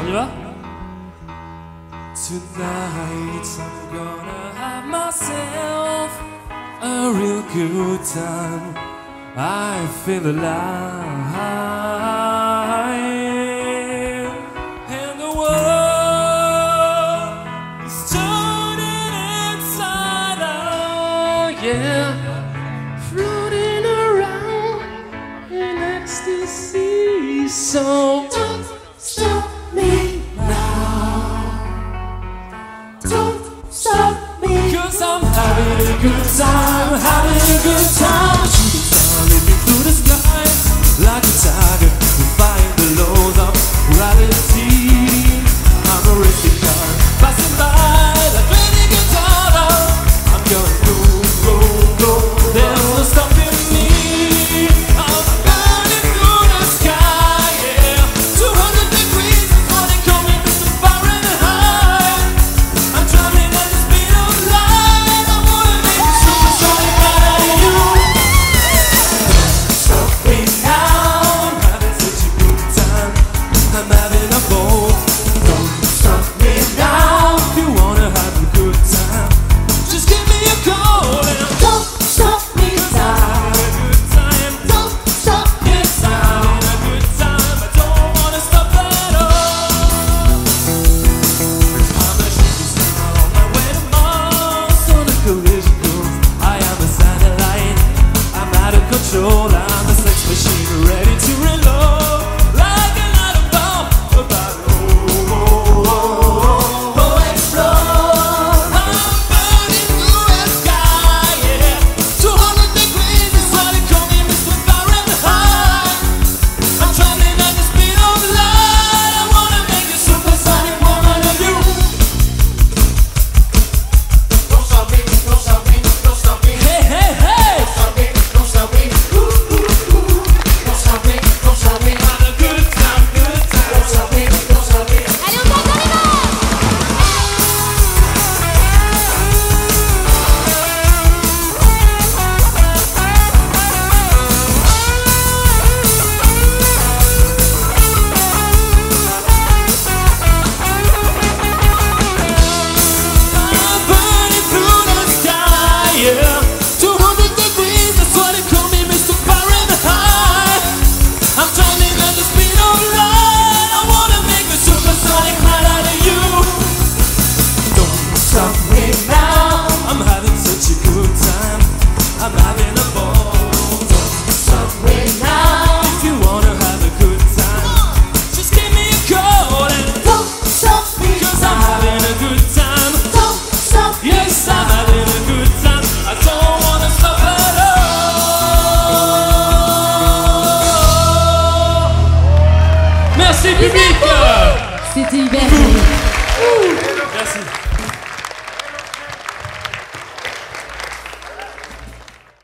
On y va? Tonight I'm gonna have myself a real good time. I feel alive, and the world is turning inside out, yeah, floating around in ecstasy. So don't stop me now, don't stop me, 'cause I'm having a good time, having a good time.